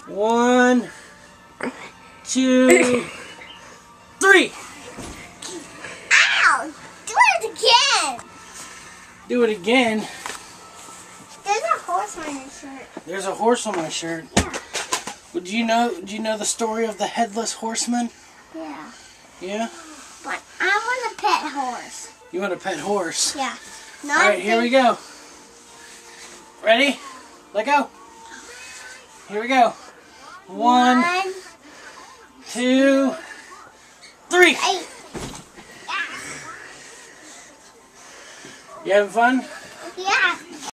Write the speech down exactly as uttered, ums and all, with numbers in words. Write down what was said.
One, two, three. Ow! Do it again. Do it again. There's a horse on your shirt. There's a horse on my shirt. Yeah. Would you know? Do you know the story of the headless horseman? Yeah. Yeah. But I want a pet horse. You want a pet horse? Yeah. All right, here we go. Ready? Let go. Here we go. One, One two, three. eight. You having fun? Yeah.